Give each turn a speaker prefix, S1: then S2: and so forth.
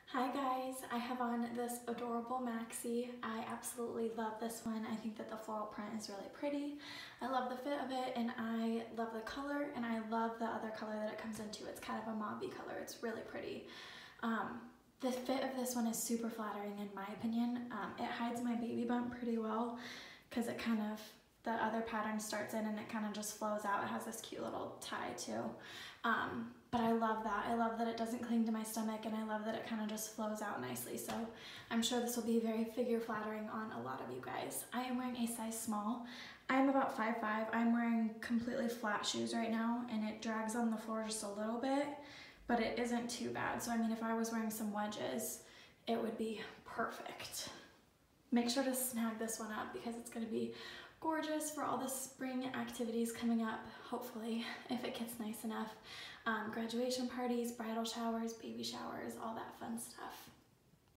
S1: Hi guys, I have on this adorable maxi. I absolutely love this one. I think that the floral print is really pretty. I love the fit of it and I love the color and I love the other color that it comes into. It's kind of a mauve color. It's really pretty. The fit of this one is super flattering in my opinion. It hides my baby bump pretty well because the other pattern starts in and it kind of just flows out. It has this cute little tie too. But I love that. I love that it doesn't cling to my stomach and I love that it kind of just flows out nicely. So I'm sure this will be very figure flattering on a lot of you guys. I am wearing a size small. I'm about 5'5". I'm wearing completely flat shoes right now and it drags on the floor just a little bit, but it isn't too bad. So I mean, if I was wearing some wedges, it would be perfect. Make sure to snag this one up because it's gonna be gorgeous for all the spring activities coming up, hopefully, if it gets nice enough. Graduation parties, bridal showers, baby showers, all that fun stuff.